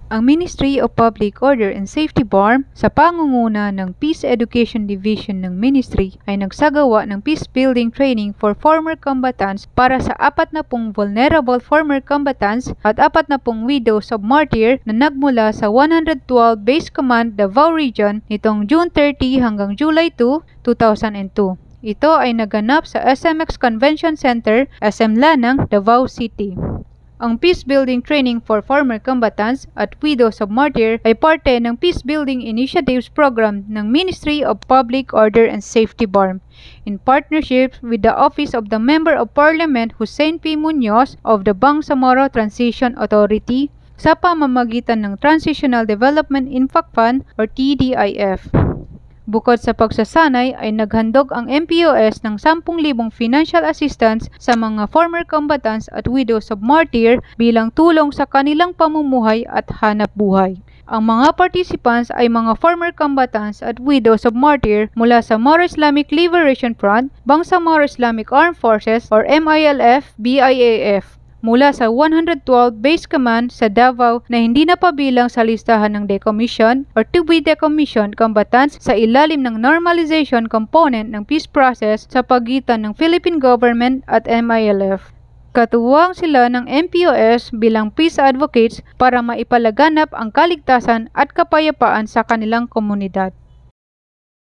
Ang Ministry of Public Order and Safety BARM sa pangunguna ng Peace Education Division ng Ministry ay nagsagawa ng peace building training for former combatants para sa 40 vulnerable former combatants at 40 widows of martyr na nagmula sa 112 Base Command Davao Region nitong June 30 hanggang July 2, 2002. Ito ay naganap sa SMX Convention Center, SM Lanang, Davao City. Ang Peace Building Training for Former Combatants at Widows of Martyr ay parte ng Peace Building Initiatives Program ng Ministry of Public Order and Safety BARM in partnership with the Office of the Member of Parliament Hussein P. Munoz of the Bangsamoro Transition Authority sa pamamagitan ng Transitional Development Impact Fund or TDIF. Bukod sa pagsasanay ay naghandog ang MPOS ng 10,000 financial assistance sa mga former combatants at widows of martyr bilang tulong sa kanilang pamumuhay at hanap buhay. Ang mga participants ay mga former combatants at widows of martyr mula sa Moro Islamic Liberation Front, Bangsamoro Islamic Armed Forces or MILF, BIAF, mula sa 112 Base Command sa Davao na hindi napabilang sa listahan ng decommission or to be decommissioned combatants sa ilalim ng normalization component ng peace process sa pagitan ng Philippine Government at MILF. Katuwang sila ng MPOS bilang peace advocates para maipalaganap ang kaligtasan at kapayapaan sa kanilang komunidad.